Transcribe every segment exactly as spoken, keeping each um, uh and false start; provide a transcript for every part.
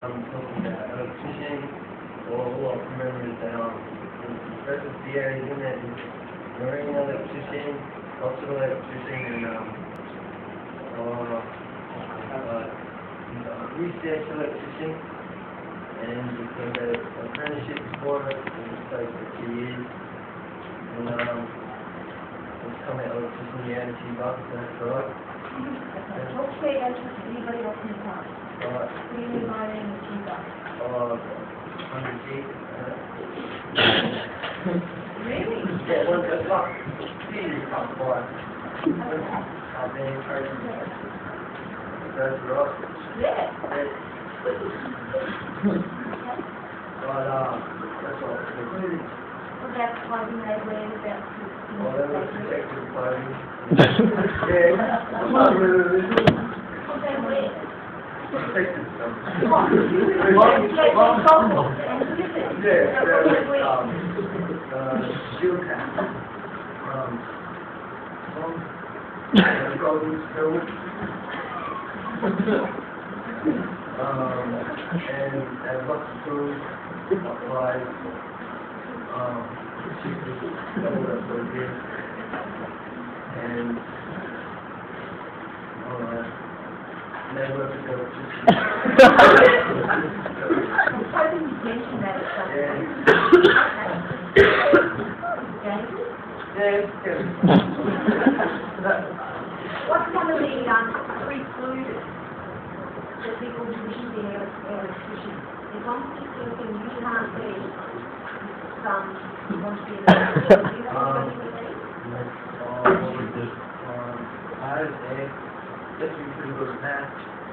I'm talking about electrician or what members that are versus the areas in there, marine electrician, hospital electrician, and um, uh, uh, research electrician, and you can get an apprenticeship for it, and it stays for two years, and um, it's coming out electrician, the energy box, that's right. What state entrance does anybody else in town? Alright. What do you mean by name is you guys? Uh, hundred G. Really? Yeah, one that's not really top five. I've been encouraging that. That's right. Yeah. But, uh, that's all. Well, that's why we made way about Well, that was protected clothing. Yeah, I'm not really religious. Well, then where? Protected stuff. What? Yeah, Yeah, um, uh, shield cap. Um, some, uh, goggles, helmet. Um, and, and lots of tools, supplies, um, all that sort of gear. And, alright, never to go to. I'm hoping you mentioned that at some Yeah. point. James? Yeah, yeah. What's some of the, um, precluded that people wishing to be an electrician? There's one particular thing you can't be, some, you want to be an electrician. Do you have anything with these? Um, I was there, just be pretty good at math.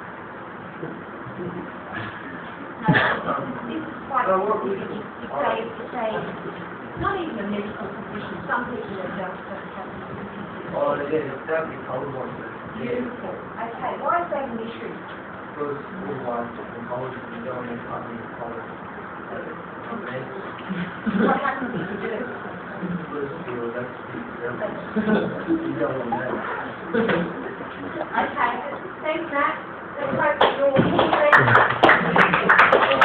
No, this is quite So what we- specific. It's a, it's a, not even a medical condition, some people are just don't have this condition. Oh, yeah, that'd be cold one, but yeah, Beautiful. Okay, why is that an issue? because all white and cold, you don't want to come in cold. Okay. What happens if you do? First feel that's the, you don't want that. Okay, thanks, Matt. Let's hope that you're all